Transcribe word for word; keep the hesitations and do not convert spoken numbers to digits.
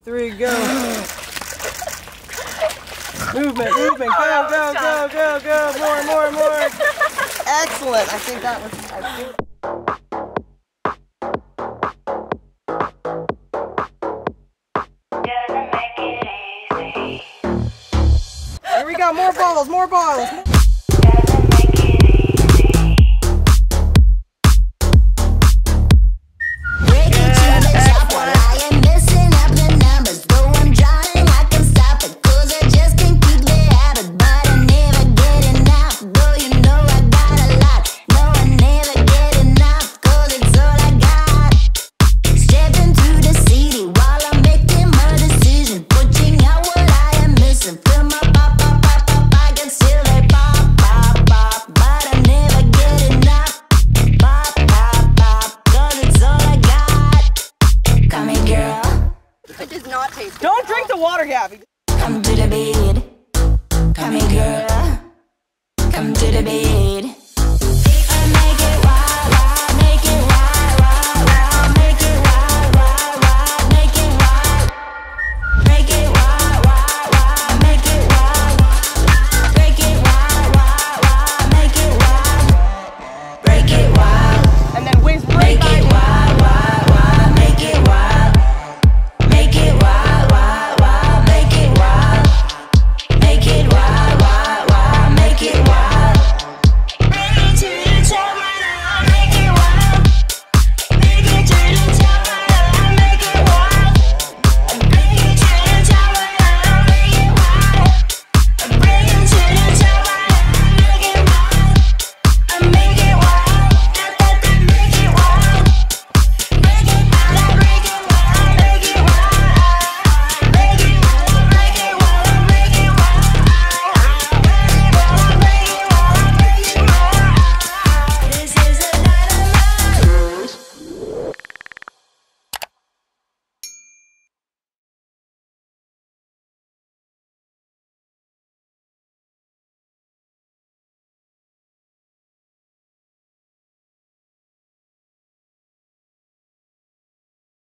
three, go. Movement, movement, go, go, go, go, go, more, more, more. Excellent. I think that was. I think... Here we go, more balls, more balls. Don't drink the water, Gabby. Come to the bed. Come here, girl.